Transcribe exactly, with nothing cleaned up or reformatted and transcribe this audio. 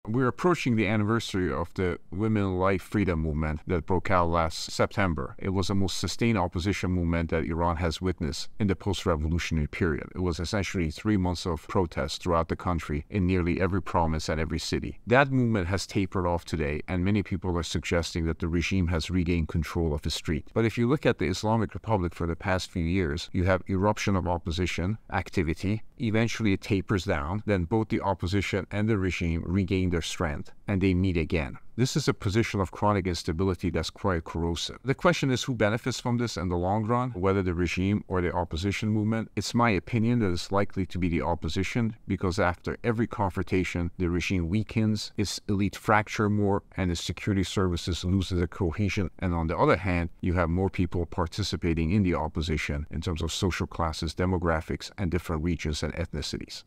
We're approaching the anniversary of the Women, Life, Freedom movement that broke out last September. It was the most sustained opposition movement that Iran has witnessed in the post-revolutionary period. It was essentially three months of protests throughout the country in nearly every province and every city. That movement has tapered off today, and many people are suggesting that the regime has regained control of the street. But if you look at the Islamic Republic for the past few years, you have eruption of opposition activity. Eventually it tapers down. Then both the opposition and the regime regain their strength, and they meet again. This is a position of chronic instability that's quite corrosive. The question is who benefits from this in the long run, whether the regime or the opposition movement. It's my opinion that it's likely to be the opposition, because after every confrontation, the regime weakens, its elite fracture more, and its security services loses their cohesion. And on the other hand, you have more people participating in the opposition in terms of social classes, demographics, and different regions and ethnicities.